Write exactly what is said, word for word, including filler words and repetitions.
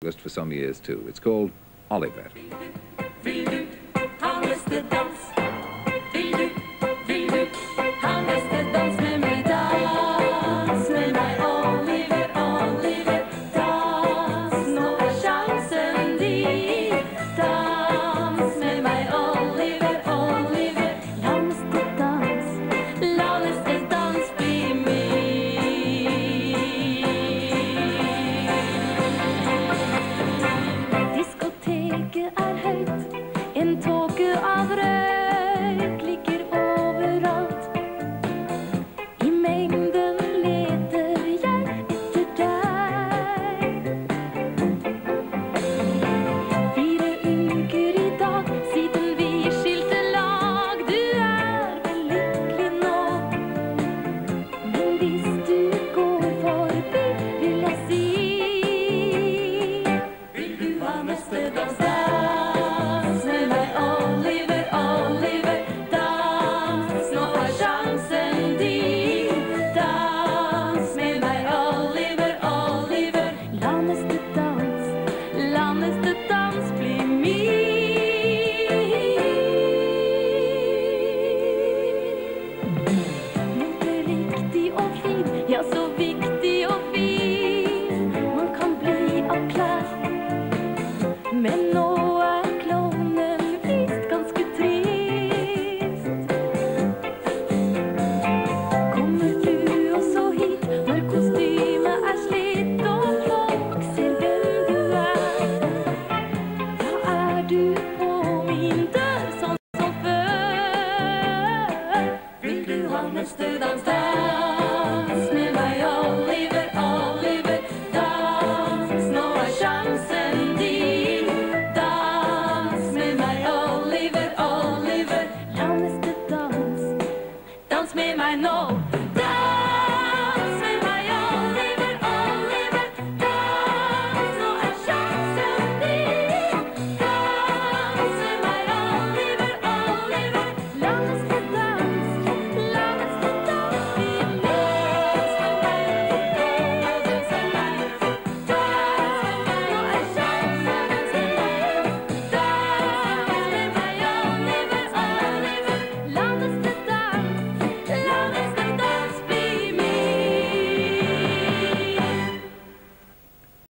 for some years too. It's called Oliver. Vill du ha nästa dans? Vill du, vill du ha nästa dans med mig? Dans med mig, Oliver, Oliver. Dans, nå är chansen din. Dans med mig, Oliver, Oliver. La nästa dans, la nästa dans bli min. Diskoteket är höjt, en tåge av rök ligger överallt. I mängden letar jag efter dig. Fyra yngre idag, siden vi är skilte lag. Du är väl lycklig nå. Men visst du går förbi, vill jag se. Vill du ha nästa dans? Dans med mig, Oliver, Oliver. Dans, nå är chansen din. Dans med mig, Oliver, Oliver. La nästa dans.